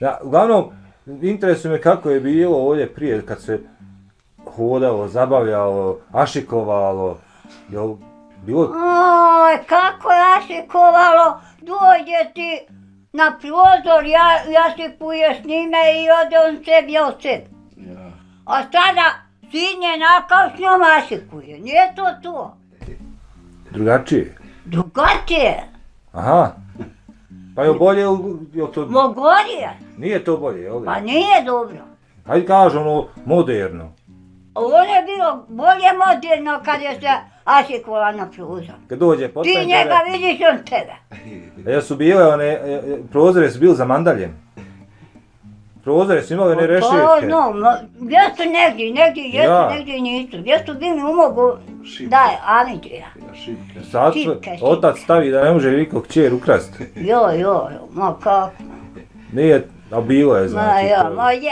Uglavnom, interesuje me kako je bilo ovdje prije kad se hodalo, zabavljalo, ašikovalo, jel bilo... Oj, kako je ašikovalo, dođe ti na prozor, jašikuješ s njime i ode on sebi od sebi. A sada sinje nakav s njom ašikuje, nije to to. Drugačije? Drugačije. Aha. Pa je bolje, jel to... Mogorije. Nije to bolje, jel? Pa nije dobro. Hajde kažu ono, moderno. Ovo je bilo bolje moderno kad je se ašikovala na prozor. Kad dođe postaje... Ti njega vidiš, on tebe. A jesu bile one, prozore su bili zamandaljen? Prozore su imali one rešetke? Pa no, gdje su negdje jesu, negdje nisu. Gdje su bili umogu, daj, Amidžija. Sad otac stavi da ne može niko kćer ukrasti. Joj, ma kako. Nije, a bilo je znači. Ma je.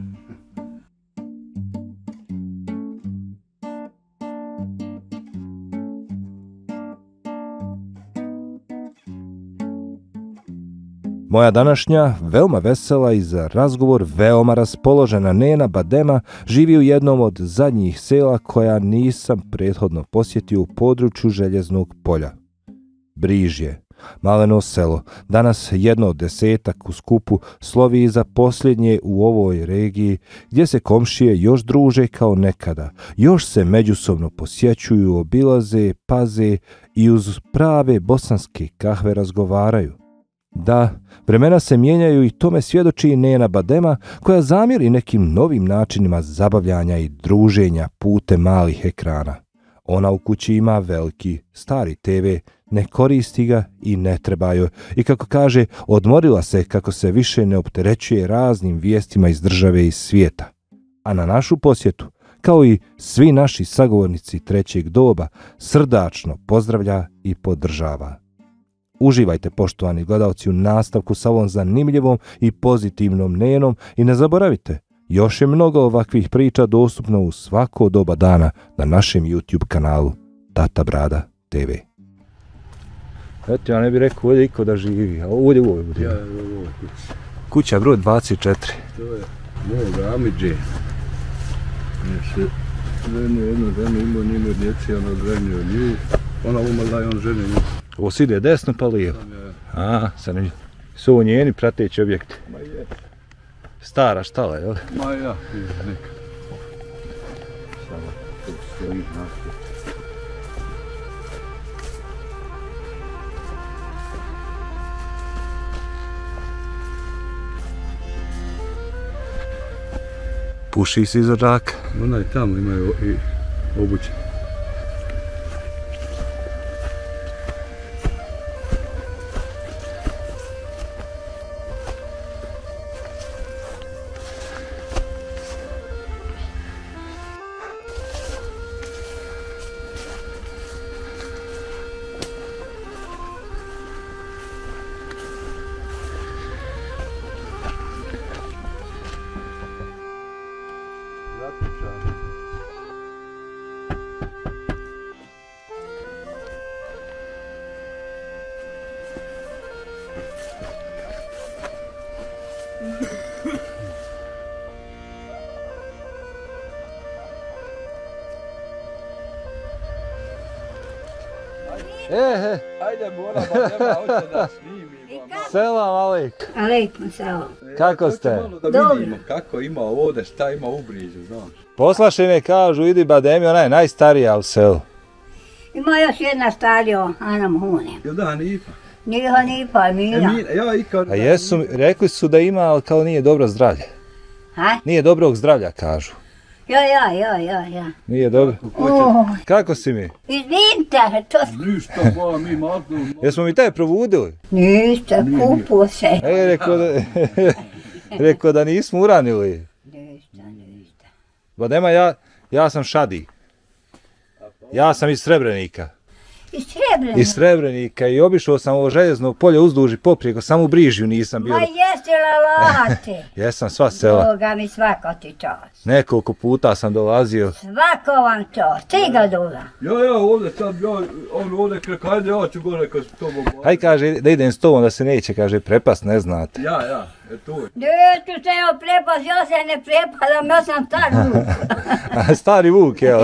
Moja današnja, veoma vesela i za razgovor veoma raspoložena Nena Badema živi u jednom od zadnjih sela koja nisam prethodno posjetio u području Željeznog polja. Brižje, maleno selo, danas jedno od 10 u skupu, slovi za posljednje u ovoj regiji gdje se komšije još druže kao nekada, još se međusobno posjećuju, obilaze, paze i uz prave bosanske kahve razgovaraju. Da, vremena se mijenjaju i tome svjedoči i Nena Badema koja zamjeri nekim novim načinima zabavljanja i druženja putem malih ekrana. Ona u kući ima veliki, stari TV, ne koristi ga i ne treba joj. I kako kaže, odmorila se kako se više ne opterećuje raznim vijestima iz države i svijeta. A na našu posjetu, kao i svi naši sagovornici trećeg doba, srdačno pozdravlja i podržava. Uživajte, poštovani gledalci, u nastavku sa ovom zanimljivom i pozitivnom Nenom i ne zaboravite, još je mnogo ovakvih priča dostupno u svako doba dana na našem YouTube kanalu Tata Brada TV. Eto, ja ne bih rekao ovdje iko da živi, a ovdje u ovoj bude. Ja, ovo kuća. Kuća broj 24. To je mog Amidže. Jednu ženu imao, nije imao djeci, ono ženi od nju. Ona umrla i on ženi nju. Ovo se ide desno pa lijevo. A, sad ne... Su ovo njeni prateći objekti. Ma je. Stara štala, jel? Ma ja, nekad. Samo tu stoji naše. Puši se iza džaka. Onaj tamo imaju i obuće. Ajde, mora Badema, hoće da snimimo. Selam alik. Alejkum selam. Kako ste? Da vidimo kako ima ovdje, šta ima u Brižju, znaš. Poslaši me, kažu, idi Bademi, ona je najstarija u selu. Ima još jedna starija, Ana Muhune. Jel da, Nifa? Nifa, Mina. Ja ikad... A jesu, rekli su da ima, ali kao nije dobro zdravlje. Ha? Nije dobrog zdravlja, kažu. Ja. Nije dobro. Kako si mi? Izvinite, to... Ništa, ba, mi matnu... Jesmo mi taj provudili? Ništa, kupo se. Rekao da nismo uranili. Ništa. Badema, ja sam Šadi. Ja sam iz Srebrenika. Iz Srebrenika i obišao sam ovo Željezno polje uzduž i poprijeko, samo u Brižju nisam bio. Ma jesi lalate? Jesam, sva sela. Boga mi svako ti čas. Nekoliko puta sam dolazio. Svako vam čas, ti ga dola. Ja, ovdje sad, on ovdje kreka, hajde ja ću gore kad s tobom... Hajde kaže da idem s tobom da se neće, kaže, prepast, ne znate. Ja. Neću se joj prepast, ja se ne prepadam, ja sam star vuk. Stari vuk, jel?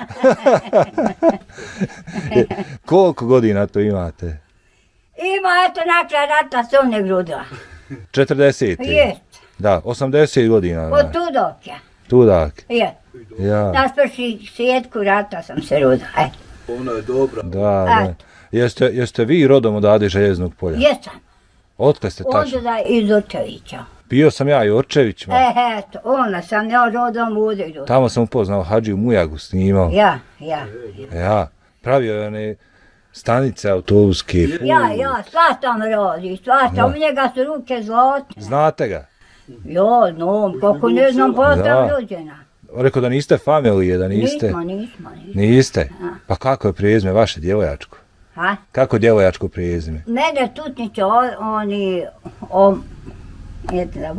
Koliko godina to imate? Ima, eto, nakon rata se on grudila. 40. Jest. Da, 80 godina. Od Tudokja. Tudak. Je. Ja. Na sprši svijetku rata sam se rodila. Ona je dobra. Da. Jeste vi rodom odavde Željeznog polja? Jesam. Otkle ste tačno? Onda iz Očevića. Bio sam ja i Očević. Eto, ona sam ja rodom uđeđu. Tamo sam upoznao Hadžiju Mujagu, snimao. Ja. Pravio je one stanice autobuske. Ja, sva tam radi, sva tam, u njega su ruke zlatne. Znate ga? Ja, znam, kako ne znam, pa sam rođena. Rekao da niste familije, da niste... Nismo. Niste? Pa kako je prijezme vaše djevojačko? Ha? Kako djevojačko prijezme? Mene Tutnić, oni... Eto da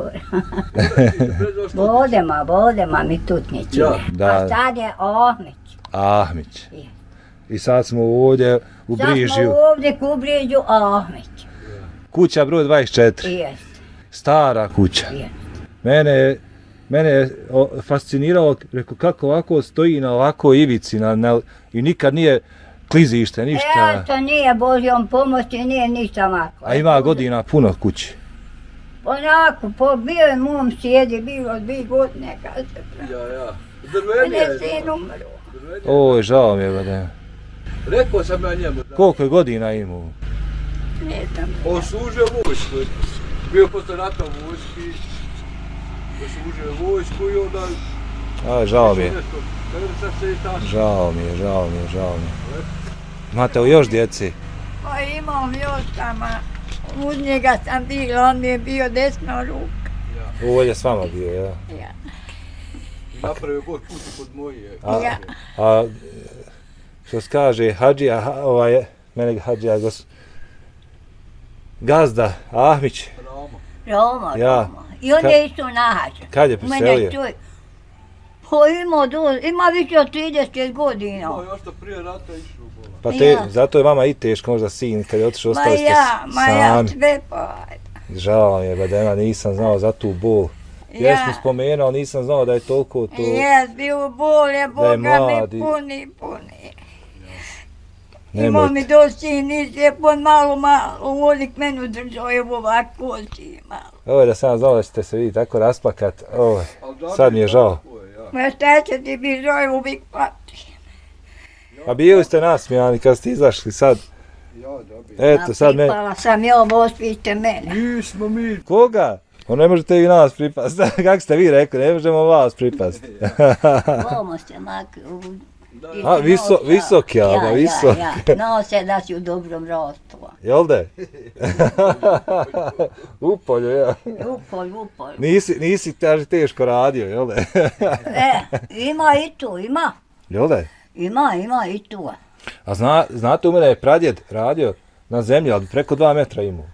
Bodema mi Tutnić. Da. A sad je Ahmić. Ahmić. I sad smo ovdje u Brižju. Sad smo ovdje u Brižju Ahmić. Kuća broj 24. Jest. Stara kuća. Jest. Mene je fasciniralo, rekao, kako ovako stoji na ovako ivici i nikad nije klizište, ništa. Eto, nije Božjom pomoći, nije ništa mako. A ima godina puno kući. Onako, bio je mom sjedi, bilo 2 godine kad se pravi. Ja. Drvenije je. Ne sin umro. Oj, žao mi je, Badema. Rekao sam ja njemu. Koliko je godina imao? Ne znam. On služio vojsku. Bio posle rata u vojski. Služio vojsku i onda... Žao mi je. Žao mi je. Imate li još djeci? Pa imam još tamo. Uz njega sam bila, on mi je bio desna ruka. Ovdje s vama bio, ja? Ja. Napravio god kuću kod moje. A što se kaže, Hadžija, mene Hadžija, gazda, Ahmić. Roma. Ja. I on je isto nahađen. Kad je preselio? Pa ima više od 30 godina. Još to prije rata išlo. Pa zato je vama i teško možda sin, kad je otišao, ostali ste sami. Ma ja, sve pa. Žao mi je, Badema, nisam znao za tu bol. Jesmo spomenuo, nisam znao da je toliko to... Jes, bio bol je, Boga mi puni. Imao mi dosti nislijepon, malo, uvodik menu držao je ovako oči malo. Ovo da sam znao da ćete se vi tako rasplakat, sad mi je žao. Ma šta će ti bi žao uvijek pati? A bili ste nasmijani kad ste izašli sad. Eto sad meni... Pripala sam ja, ovo spite mene. Nismo mi. Koga? Pa ne možete vi nas pripasti. Kako ste vi rekli, ne možemo vas pripasti. Ovo ste makli. A, visoki, Alba, visoki. Ja, nose da si u dobrom rastu. Jel de? Upolju, ja. Upolju. Nisi teško radio, jel de? Ima i tu, ima. Jel de? Ima i tu. A znate, u mene je pradjed radio na zemlji, ali preko 2 metra imao.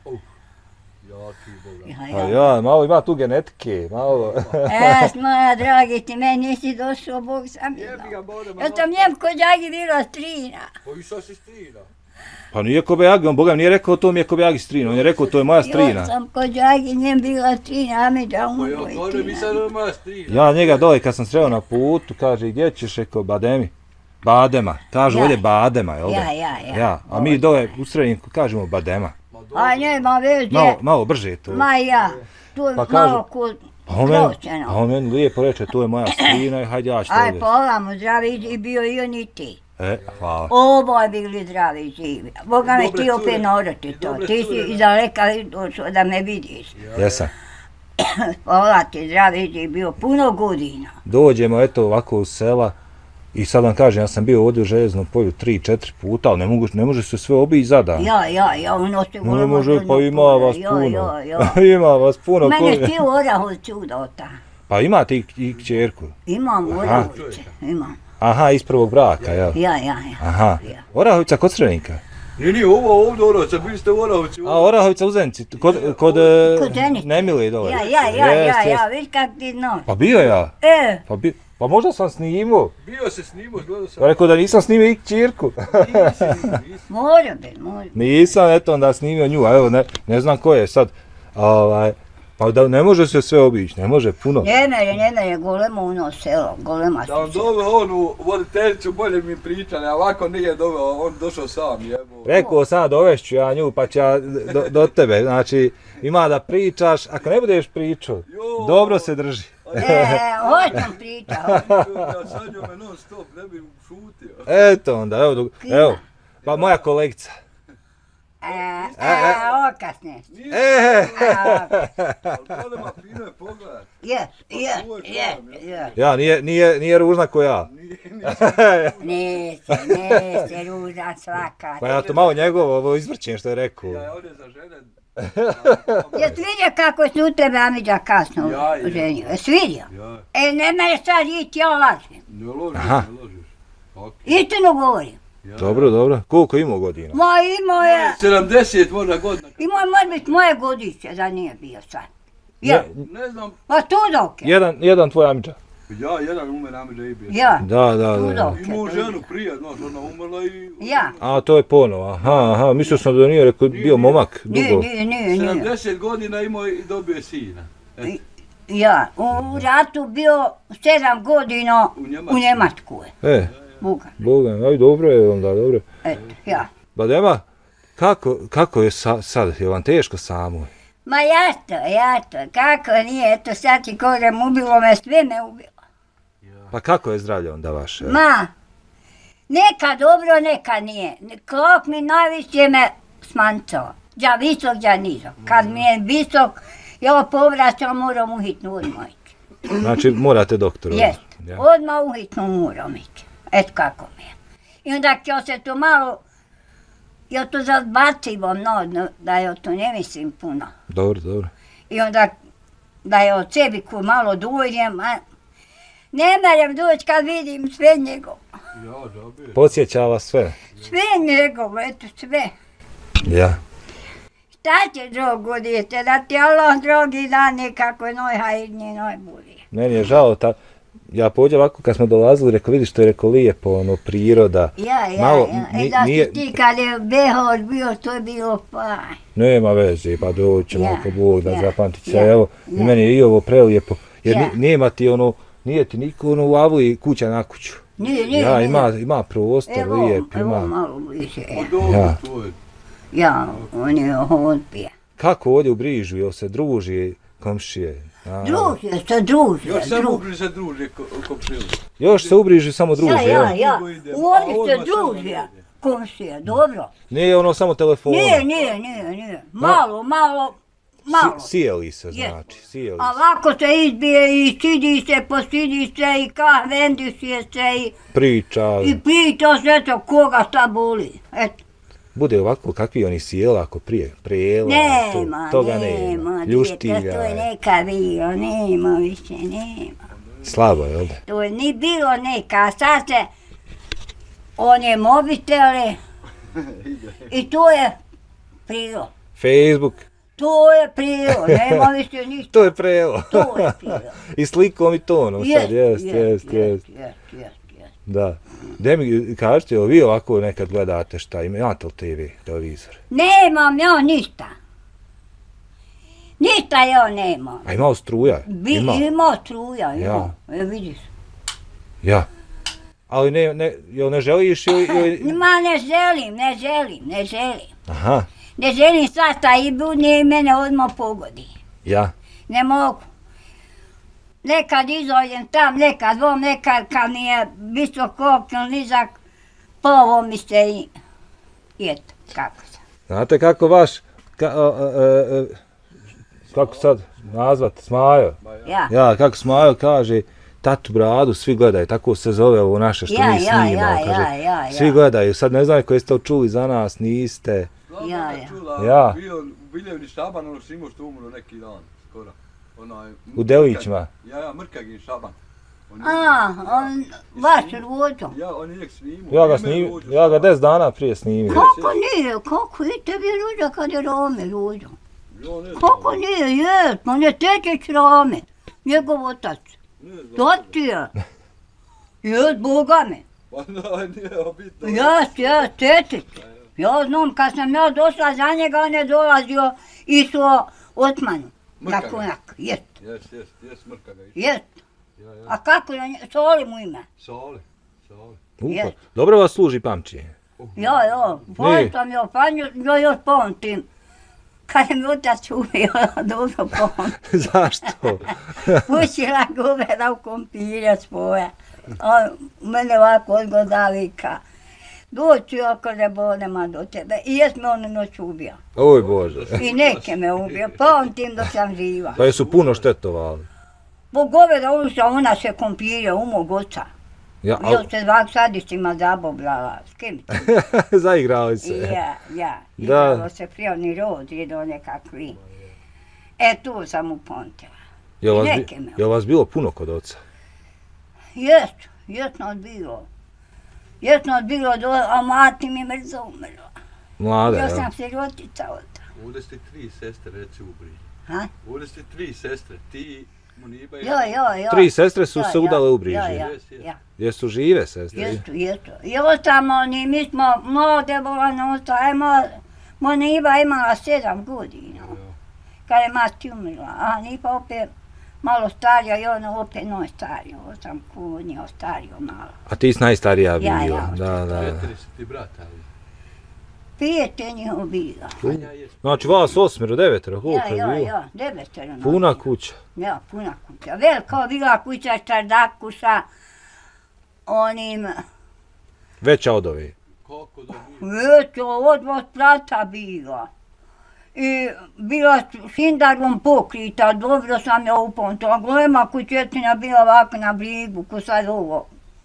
Ja, malo ima tu genetike, malo. Moja dragi, ti meni nisi došao, Bog sam je znao. Ja sam njem kod Jagi bila strina. Pa i sad si strina. Pa nije Kobajagi, on Boga mi nije rekao to mi je Kobajagi strina, on je rekao to je moja strina. Ja sam kod Jagi njem bila strina, a mi da umro i strina. Ja njega dole kad sam sreo na putu, kaže gdje ćeš, rekao Badema, kažu ovdje Badema, jel da? Ja. A mi dole u Srednjinku kažemo Badema. A nema veze. Malo brže to. Ma ja, tu je malo kod proćeno. A on meni lijepo reče, to je moja strina i hajde ja ću to Aj, pa ovamo zdravi i bio i on i ti. Hvala. Oboje bili zdravi i živi. Boga me ti opet norati to. Ti si izdaleka došao da me vidiš. Jesam. Hvala ti, zdravi i živi, bio puno godina. Dođemo eto ovako u sela. I sad vam kažem, ja sam bio ovdje u Željeznom polju 3-4 puta, ali ne može se sve obići za dan. Ja, ono se volimo. Ne može, pa ima vas puno. Ima vas puno. Mene ti u Orahovcu udota. Pa imate i kćerku? Imam u Orahovcu, imam. Aha, iz prvog braka, jel? Ja. Aha, Orahovica kod Srednjika? Nije, ovdje Orahovica, bili ste u Orahovcu. A, Orahovica u Zenici, kod Nemile dole. Ja, viš kak ti znaš. Pa bio ja. Pa možda sam snimao. Bio se snimao, gledao sam. Pa rekao da nisam snimao i kćerku. Može. Nisam, eto onda snimio nju, a evo ne znam ko je sad. Pa da ne može se sve obići, ne može puno. Ne mere, golemo ono selo, golema Da on doveo onu voditeljicu, bolje mi pričali, a ovako nije doveo, on došao sam, jebo. Rekao sam dovešću ja nju, pa ću ja do tebe, znači ima da pričaš, ako ne budeš pričao, dobro se drži. Hoćem priča. Ja sanjao me non stop, ne bi šutio. Eto onda, evo, pa moja kolegica. Okasne. Ali golema fino je pogledat. Ja, nije ružna ko ja. Nese, ružna svaka. Pa ja to malo njegovo izvrćem što je rekao. Ja, on je za žene. Jesi vidio kako se u tebe Amidža kasno ženio? Jesi vidio? Ne mene sad ići, ja lažem. Ne ložiš. Istinu govorim. Dobro. Koliko imao godina? Ma imao je... 70 možda godina. Imao je može biti moje godiće da nije bio sad. Ne znam. Pa tu dok je. Jedan tvoj Amidža. Ja, jedan umer Amidža i bio. Ja. Da. Imao ženu prije, znaš, ona umrla i... Ja. A to je ponovo, aha, mislio sam da nije rekao, bio momak dugo. Nije. 70 godina imao i dobio je sina. Ja, u ratu bio 7 godina u Njemačku je. Bugan, aj dobro je onda, dobro. Eto, ja. Badema, kako je sad, je vam teško samo? Ma jato, kako nije, eto sad ti kažem, ubilo me, sve me ubilo. Pa kako je zdravlje onda vaše? Ma, neka dobro, neka nije. Klop mi najviše me smancao. Ja visok, ja nizok. Kad mi je visok, ja povraćam, moram u hitnu odmah ići. Znači morate doktoru? Jest, odmah u hitnu moram ići. Eto kako mi je. I onda ja se to malo, ja to zadbacivam, da ja to ne mislim puno. Dobro. I onda da je od sebi ko malo dođem, ne merem doći kad vidim sve njegovo. Podsjeća vas sve? Sve njegovo, eto sve. Ja. Šta će drogo djete, da ti Allah drogi da nekako je najhajernije, najbolje. Meni je žao, ja pođe ovako kad smo dolazili, rekao vidiš to je rekao lijepo, ono, priroda. Ja. Da si ti kad je Behor bio, to je bilo pa. Nema veze, pa doćemo ako Bog da zapamtit će. Evo, i meni je i ovo prelijepo, jer nema ti ono, nije ti niko ono u avli kuća na kuću. Nije. Ima prostor lijep, ima. Evo malo bliže. Ja, on je odpija. Kako ovdje u Brižu, jel se druži komšije? Druže. Još samo ubriži se druže komšije. Još se ubriži samo druže, ja. Ovdje se druže komšije, dobro. Nije ono samo telefona? Nije. Malo. Sijeli se, znači, sijeli se. A ovako se izbije i postidi se i kahvendišije se i... Priča se to koga šta boli, eto. Bude ovako kakvi oni sjela ako prije, prejela, toga nema, ljuštilja. To je neka bilo, nema više, nema. Slabo je, ovdje? To je ni bilo neka, sad se, on je mobitele i to je prilo. Facebook. To je prilo, nema više ništa. To je prelo. To je prilo. I slikom i tonom sad, jest. Da. Gdje mi kažete, vi ovako nekad gledate šta, imate li TV, televizor? Nemam ja ništa. Ništa ja nemam. A imao struja? Imao struja, ja. Vidiš. Ja. Ali ne želiš ili... Ma ne želim. Aha. Ne želim svašta i budne i mene odmah pogodi. Ja. Ne mogu. Nekad izađem tam, nekad kad mi je visoko ili nizak, povo mi se i eto, kako se. Znate kako vaš, kako sad nazvat, Smajo? Ja, kako Smajo kaže, Tatu Bradu, svi gledaju, tako se zove ovo naše što mi snimamo, kaže. Svi gledaju, sad ne znam koji ste to čuli za nas, niste. Ja. Bio Biljevni Šaban, ono što imao što umro neki dan, skoro. U Delićima? Ja, Mrkagin Šaban. Vaš rođo. Ja, on je njeg snimao. Ja ga 10 dana prije snimio. Kako i tebi rođo kad je Rome rođo? Kako nije, on je Tečić Rome, njegov otac. To ti je. Boga me. Jes, Tečić. Ja znam, kad sam ja došla za njega, on je dolazio išao Otmanu. Na kunak, jest. Jest, mrka ga isto. Jest. A kako je, Soli mu ime? Soli. Dobro vas služi pamćenje. Jo, bolje sam joj panju, još pamtim. Kad je mi otac ubio, dobro pamtim. Zašto? Pušila gubera u kompirja svoja. Mene ovako odgoda vika. Doću oko nebodema do tebe. I jes me onu noć ubio. Oj Bože. I neke me ubio, pamtim dok sam živa. Pa jesu puno štetovali? Po goveda ušla, ona se kompirja u mog oca. Još se zvak sadištima zaboblala. S kim ti? Zaigrali se. Ja. Igralo se prirodni rod, jedo nekakvi. Tu sam upamtila. Je vas bilo puno kod oca? Jest nas bilo. Jest nas bilo, a mati mi mrzo umrla. Mlada, ja? Sam sirotica od ta. Ovdje ste 3 sestre, reci u Bri. Ha? Ovdje ste 3 sestre, ti, Muniba i... Jo. 3 sestre su se udale u Briži. Ja. Jesu žive sestre? Jesu. I ostamo, mi smo mlade bolane ostajemo. Muniba imala 7 godina. Kad je mati umrla, a Nipa opet malo starija i ona opet starija. Osam kunija stario malo. A ti si najstarija bila? Ja. Da. 4 si ti brata, ali? 5 je njihov bila. Znači vas 8, 9, koliko je bilo? Ja, 9. Puna kuća? Ja, puna kuća. Velika bila kuća čardaku sa onim... Veća od ove? Koliko da bi? Veća od 2 sprata bila. I bila šindarom pokrita, dobro sam je upamtila. Golema kućetina bila ovako na brigu, ko sad ovo.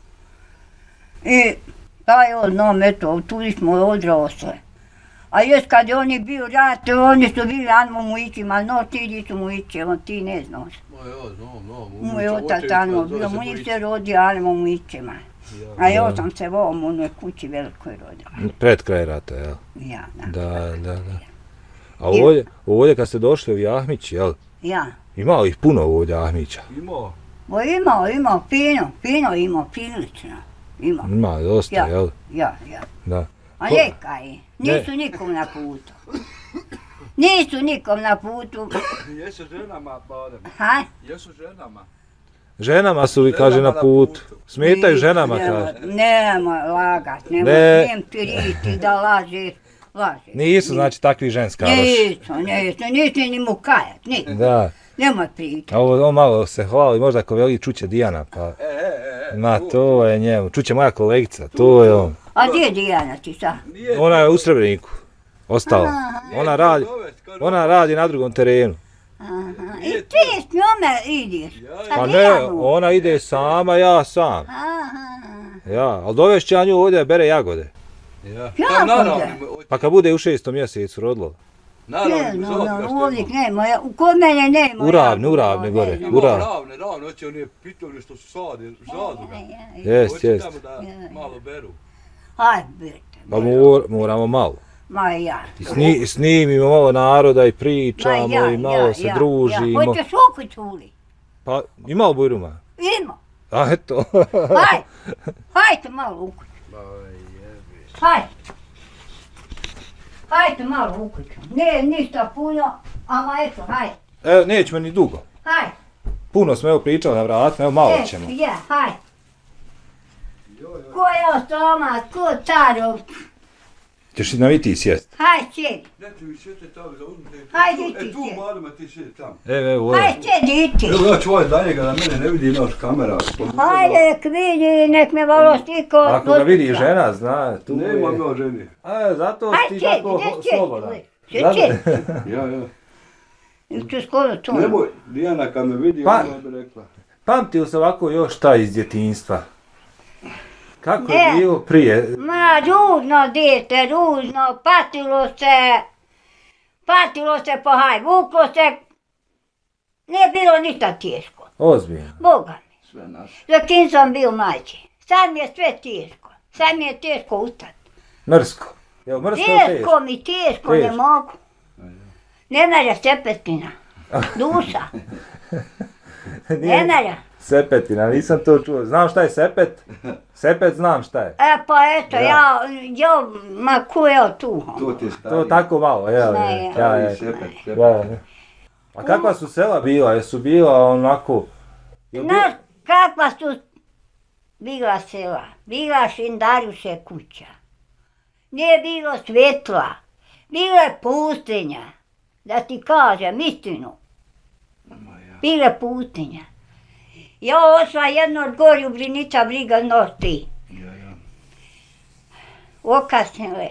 I taj odnom, eto, tu smo odrasle. A jest kad je oni bio rat, oni su bili Anmo Mujićima, no ti di su Mujiće, ti ne znaš. Moj otac Anmo bio, Mujić se rodio Anmo Mujićima. A ja sam se u onoj kući velikoj rodila. Pred kraj rata, jel? Ja, da. A ovdje kad ste došli u Jahmić, jel? Ja. Imao ih puno ovdje Jahmića? Imao, fino imao, prilično. Ima dosta, jel? Ja. Da. A nekaj, nisu nikom na putu. Nisu nikom na putu. Jesu ženama, Badem? Ha? Jesu ženama? Ženama su, kaže, na putu. Smetaju ženama, kaže. Nemoj lagat, nemoj piriti da lažeš. Nisu, znači, takvi ženskaroši. Nisu ni mu kajat, nisu. Da. Nemoj pričati. A ovo malo se hvali, možda ako veli čuće Dijana, pa... Ma, to je njemu. Čuće moja kolegica, to je on. A gdje je Dijana ti sad? Ona je u Srebreniku. Ostala. Ona radi na drugom terenu. I ti s njome ideš? Pa ne, ona ide sama, ja sam. Ja, ali dovešće ja nju ovdje bere jagode. Jagode? Pa kad bude u 6. mjesecu rodilo. Ovdje nema, kod mene nema. Uravne gore. Ravne, hoće one pitovne što su zadruga. Jest. Hoće tamo da malo beru. Hajde, berite. Pa moramo malo. Ma ja. Snimimo malo naroda i pričamo i malo se družimo. Hoće šuku čuli? Pa ima u Bujruma? Ima. A eto. Hajde malo u kuću. Hajde malo u kuću. Ne, ništa puno, ama eto, hajde. Evo, nećemo ni dugo. Hajde. Puno smo pričali na vratima, evo malo ćemo. Hajde. Ko je ostoma, ko carov? Ćeš ti na viti sjest? Hajde, sjedi. Ne ti mi sjeti tamo, zauzmite. Hajde ti sjedi. Tu Madama ti sjedi tamo. Evo. Hajde, sjedi ti. Evo ja ću ovaj dalje da mene ne vidi naš kamera. Hajde, nek vidi, nek me malo stiko. Ako ga vidi žena, zna, tu je. Nema ga ženi. Zato si ti tako slobodan. Sjedi. Ja. Tu skoro tu. Nemoj, Dijana kad me vidi, ona bi rekla. Pamti li se ovako još ta iz djetinjstva? Kako je bilo prije? Ma, ružno djete, ružno, patilo se po haj, vuklo se, nije bilo ništa teško. Ozbiljno. Boga mi. Sve naše. Za kim sam bio mlađi. Sad mi je sve teško. Sad mi je teško ustati. Mrsko. Jel mrsko teško? Teško mi, teško, ne mogu. Ne merja sepetina. Duša. Ne merja. Sepetina, nisam to čuo. Znam šta je sepet? Sepet znam šta je. Pa eto, ma ko je tu? To ti je to tako malo, Ja. A kakva su sela bila? Jesu bila onako... Znaš kakva su bila sela? Bila Šindaruše kuća. Nije bilo svjetla. Bila je pustinja. Da ti kažem istinu. Bila je pustinja. Ja ošla jedno od gori u Brinica briga noći. Okasnile.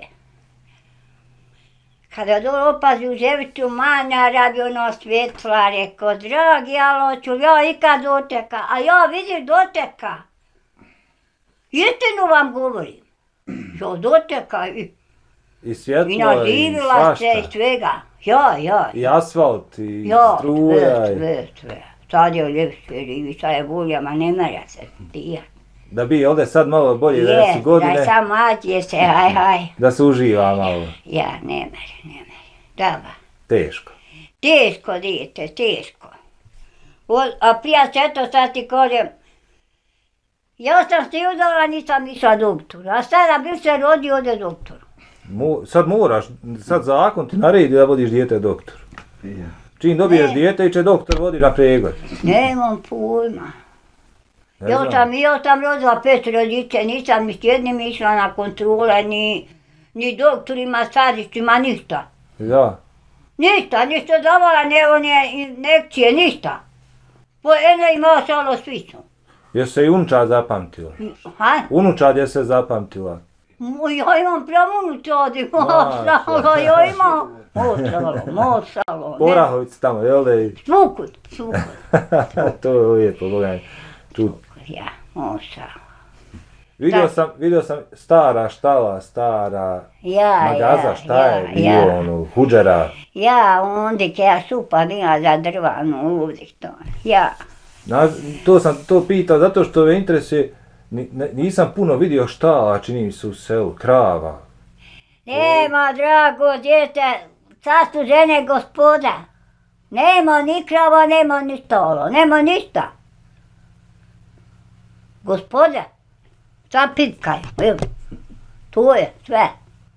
Kada dole opazi u Ževicu Manja radi ono svjetla, rekao, dragi, ali hoću ja ikad doteka, a ja vidim doteka. Istinu vam govorim. Ja doteka i svjetlo i naživila se i svega. Ja. I asfalt i struja. Sve. Sad je ljepše rivi, sad je bolje, ma ne mera se tija. Da bi ovdje sad malo bolje, da su godine... Da sam mlađe se, haj. Da se uživa malo. Ja, ne mere. Da ba. Teško. Teško, dijete, teško. A prija se to sad ti kažem, ja sam se udala, nisam išla doktoru, a sada bi se rodio ode doktoru. Sad moraš, sad zakon ti naredi da vodiš dijete doktoru. Čim dobiješ dijete i će doktor vodi na pregled. Nemam pojma. Ja sam rodila 5 rodice, nisam ni s jednim išla na kontrole, ni doktorima, sadištima, ništa. Ja. Ništa davala, one injekcije, ništa. Po ene imala salo svicu. Jesu se i unučad zapamtila? Unučad je se zapamtila? Ja imam pravunučad, ja imam mostralo. Porahovic tamo, jel da je? Svukut. To je lijepo, Boga čut. Ja, mostralo. Vidio sam stara štala, stara magaza, šta je bilo, huđara. Ja, onda ja supa bila za drvanu uvijek to, ja. To pitao zato što me interesuje, nisam puno vidio štala, čini mi se u selu, krava. Nema, drago djete, sad su žene gospoda. Nema ni krava, nema ni štala, nema ništa. Gospoda. Sad pitkaj, evo, to je sve.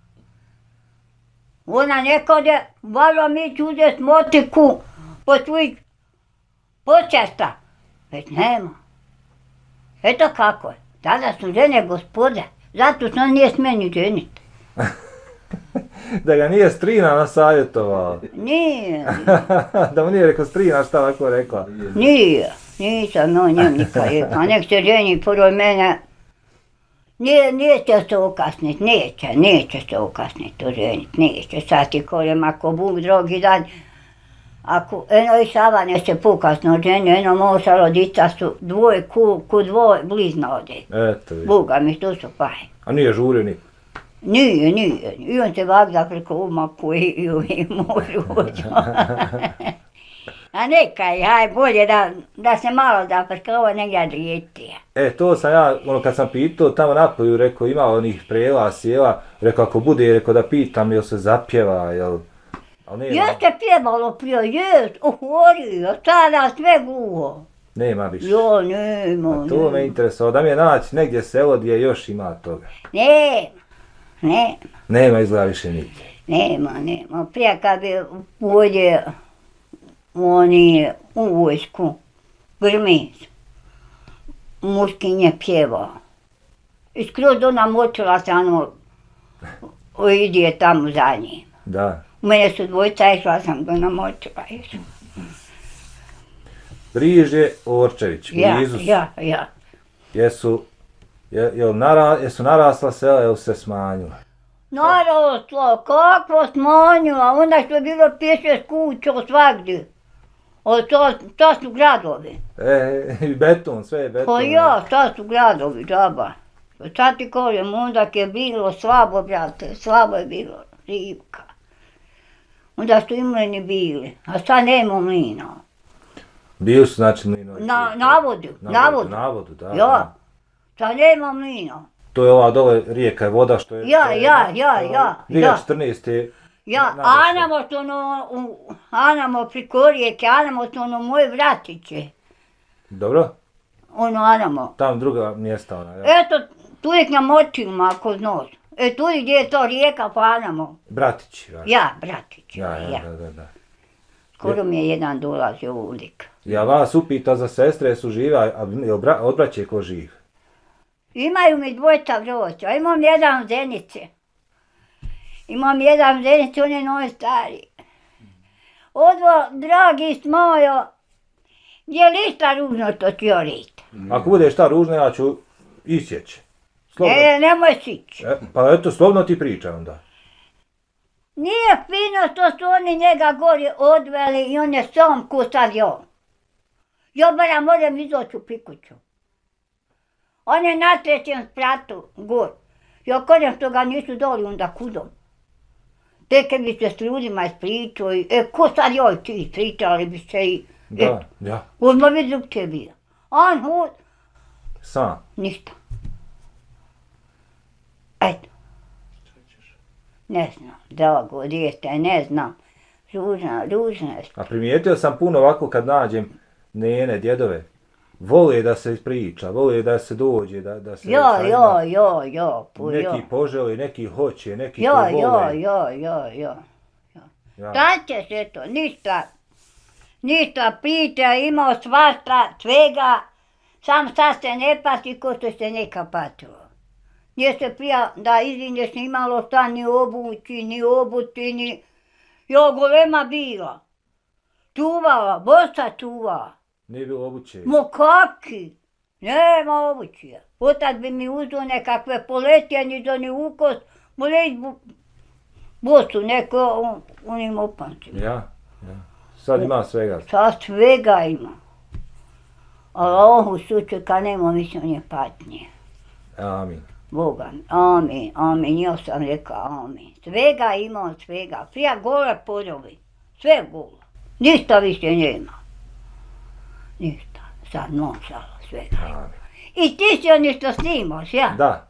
Ona nekad je, valjda mi ću uzeti motiku po svojih počesta, već nema. Eto kako je, tada su žene gospode, zato se on nije smije ni ženiti. Da ga nije strina nasavjetovala? Nije. Da mu nije rekao strina šta ovako rekla? Nije, nisam njem nikad rekao, nek se ženi prvo mene. Neće se ukasniti, neće se ukasniti oženiti, neće. Sad ti kolem, ako Bog drugi dan, ako eno i Savane se pokasno oženio, eno mošalo dica su dvoje ku dvoje blizno ode. Eto vi. Boga mi tu su paje. A nije žurio ni? Nije. I on se vagda preko umaku i možu hoću. A nekaj, haj bolje da se malo da, pa ovo negdje drijeti. To sam ja, kad sam pitao tamo napolju, rekao ima onih prela, sjela, rekao ako bude, rekao da pitam jel se zapjeva, jel... Jeste pjevalo prije, ohorio, sada sve gluho. Nema više. Jo, nema. A to me interesovalo, da mi je naći negdje selo gdje još ima toga. Nema. Nema izgleda više nigdje. Nema. Prije kad bi bolje oni u vojsku, grmic, muškinje pjevao. I skroz ona močila se ono, ide tamo za njim. Da. U mene su dvojica, išla sam ga namočila. Briže Orčević, blizu su. Ja. Jesu narasla sela, jel se smanjila? Narasla, kakvo smanjila, onda što je bilo 5-6 kuća svagdje. To su gradovi. Beton, sve je beton. Pa ja, to su gradovi, džaba. Sad ti kažem, onda je bilo slabo, brate, slabo je bilo, rivka. Onda su i mlini bili, a sad nema mlina. Bili su znači mlinovi? Na vodu, da. Ja, sad nema mlina. To je ova dole rijeka je voda što je... Ja. Viga 14 je... Ja, Anamo priko rijeke, Anamo su ono moje vratiće. Dobro? Ono Anamo. Tam druga mjesta ona, ja. Eto, tu je na močilima kod nos. Tu je gdje je to rijeka pa Anamo. Bratići. Ja, Bratići. Da. Skoro mi je jedan dolazio u lik. Ja vas upita za sestre, su žive, a od braće ko živ? Imaju mi dvojca vroća, imam jedan u Zenice. Imam jedan u Zenice, on je noj stari. Odvo, dragi Smojo, je li šta ružno to ti orite? Ako bude šta ružno, ja ću isjeći. Nemoj sići. Pa eto, slobodno ti pričaj onda. Nije fino što su oni njega gore odveli i on je sam kustavio. Jobara moram izoći u Pikuću. On je na trećem spratu gor. Ja kažem što ga nisu doli onda kudom. Tek bi se s ljudima ispričao i ko sad joj ti ispričali bi se i... Da. Odmah vidi drug te je bio. On hod... Sam? Ništa. Eto. Ne znam, drago dijete, ne znam. Ružna je. A primijetio sam puno ovako kad nađem nene, djedove. Vole da se priča, vole da se dođe, da se... Neki poželi, neki hoće, neki to vole. Šta ćeš eto, ništa priča, imao svašta, svega. Sam sad se ne pati ko što se neka patilo. Nije se prija da izvinješ nimalo šta ni obući, ni obuti, ni... Jo, golema bila. Čuvala, bosa čuvala. Nije bilo obuće. Mo kaki? Nema obuće. Otad bi mi uzeo nekakve poletjeni do ni ukos, moleć bosu neko onim opancima. Ja. Sad ima svega. Sad svega ima. Allahu sučeka nema više nje patnje. Amin. Boga, amin, ja sam rekao amin. Svega ima od svega, prija gole podovi, sve gole. Ništa više nema. Ništa, sad nošala svega ima. I ti si oni što snimaš, ja? Da.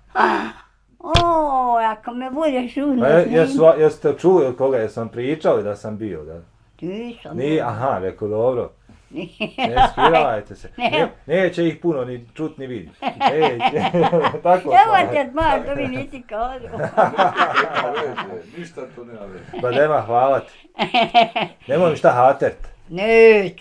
Ako me budeš uzme snimati. Jeste čuli od koga jesam pričao da sam bio, da? Nisam. Aha, rekao dobro. Ne spiravajte se. Neće ih puno ni čut ni vidjeti. Nemojte smaš, to mi nisi kazao. Ništa to nema veze. Badema, hvala ti. Nemoj mi šta hatert. Neću,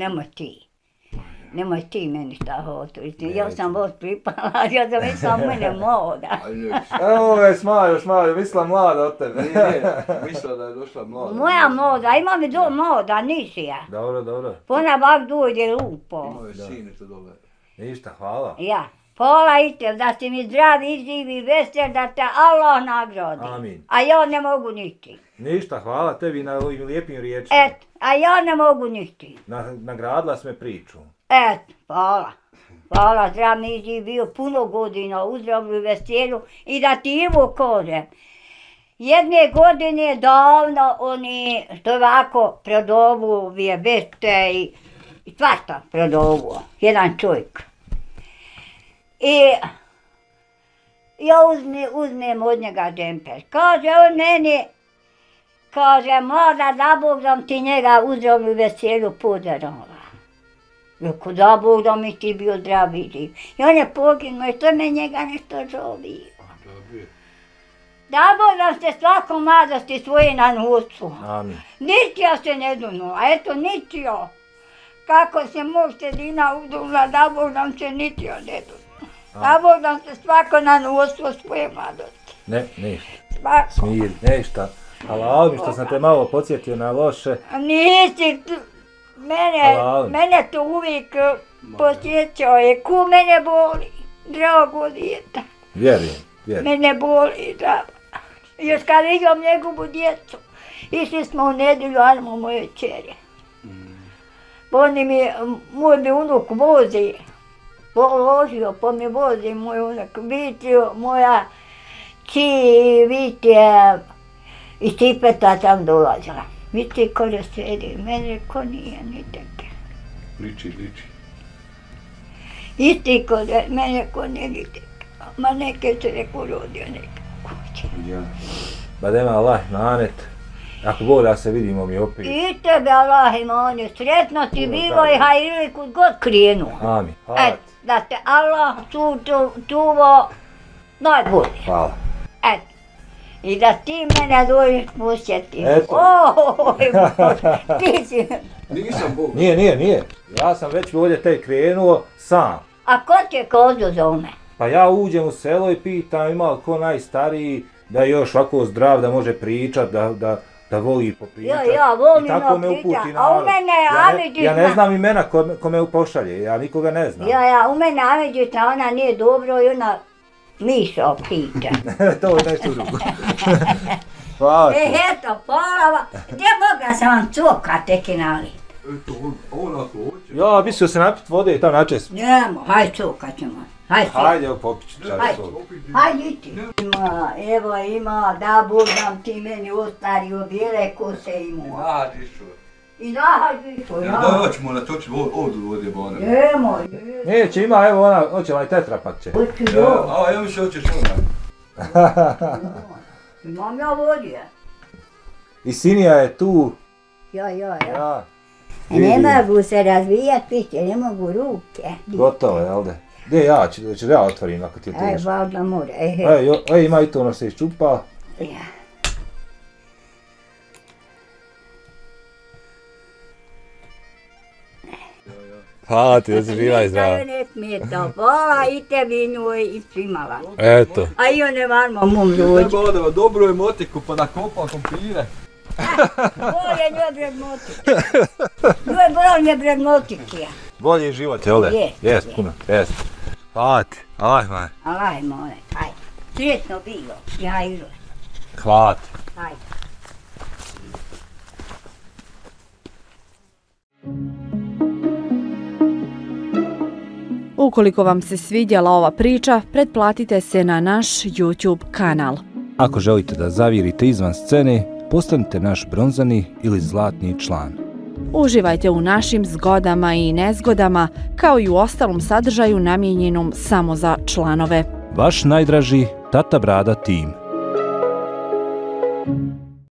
nemoj ti meni šta hotoriti. Ja sam vas pripala, ja sam mislila mene moda. Smaju, mislila mlada od tebe. Nije, mislila da je došla mlada. Moja moda, ima mi do moda, nisi ja. Dobro. Pona bak dojde lupo. Imao je sine to dole. Ništa, hvala. Ja, hvala i te, da si mi zdravi, izživi, vesel, da te Allah nagradi. Amin. A ja ne mogu niti. Ništa, hvala tebi na ovim lijepim riječima. A ja ne mogu niti. Nagradila si me priču. Hvala, zdrav mi si bio puno godina u zdravlju i veselju i da ti Ivo kažem. Jedne godine davno oni što ovako predovu vjebete i svašta predovu, jedan čovjek. I ja uzmem od njega džemper. Kaže on meni, mlada, da Bog dam ti njega u zdravlju i veselju podarala. Rekao, da Bog da mi ti bio zdrav i živ. I on je poginuo i to me njega nešto žalio. Da Bog da ste svakom mladosti svoje na nosu. Amin. Ničija se ne dunula, eto ničija. Kako se mog sredina udula, da Bog da se ničija ne dunula. Da Bog da se svako na nosu svoje mladosti. Ništa. Smiri, ništa. Ali mi što sam te malo podsjetio na loše. Nisi, mene to uvijek posjećao je, ko mene boli, drago dijete. Vjerujem. Mene boli, drago. Još kad vidim njegovu djecu, išli smo u nedjelju, ajmo moje čerje. Moj mi unuk vozi, položio, pa mi vozi moj unuk, Vitio, moja Vitija i Stipeta tam dolazila. Viti ko je sredi, mene ko nije ni teke. Liči. Isti ko je, mene ko nije ni teke. Ma neke se neko rodio, neke kuće. Badema Allah manet, ako Bog da se vidimo mi opet. I tebe Allah imanet, sretno ti bilo i hajili kud god krenu. Amin. Da te Allah čuvo najbolje. Hvala. I da ti mene dođeš posjeti. Eto. Ti si... Nisam Bog. Nije. Ja sam već ovdje tek krenuo sam. A ko će kozu zove? Pa ja uđem u selo i pitam ima li ko najstariji da je još ovako zdrav, da može pričat, da voli popričat. Ja volim i tako me pričat, uputi a u mene ja ne znam imena ko me pošalje, ja nikoga ne znam. Ja, u mene Ameđica, ona nije dobro i ona Mišo priča. To je nešto drugo. Hvala ti. Eto, hvala. Gdje mogla sam vam coka teke naliti? Eto, on ako hoće. Ja, mislio se napit vode i tam načest. Nemo, hajde coka ćemo. Hajde, evo popit ću čaj svoj. Hajde ti. Ima, da Bog nam ti meni ostario bijele kose imao. Radiš. I nahadiš. Ja da ćemo na toči ovdje vode bane. Nemo. Neće, ima, evo ona, hoće onaj tetrapak će. Hoću jo. A ja mi se hoćeš ona. Imam ja vodije. I Sinija je tu. Ja. Ne mogu se razvijati, piće, ne mogu ruke. Gotovo, jel de? Gdje ja ću ja otvorim ako ti je teško. Valjda mora. Ima i to ono se iščupa. Ja. Hvala ti da si živa i zdrava. Ne smeta, hvala i tebi njoj i svimala. Eto. A i one varmo mom dođu. Treba odava dobro je motiku pa nakopao kompire. Bolje njoj bred motike. Bolje bred motike. Bolji život, jel de? Jest, puno, jest. Hvala ti, alaj moj. Alaj moj, hajde. Sretno bilo, ja i žoj. Hvala ti. Hajde. Ukoliko vam se svidjela ova priča, pretplatite se na naš YouTube kanal. Ako želite da zavirite izvan scene, postanite naš bronzani ili zlatni član. Uživajte u našim zgodama i nezgodama, kao i u ostalom sadržaju namijenjenom samo za članove. Vaš najdraži Tata Brada tim.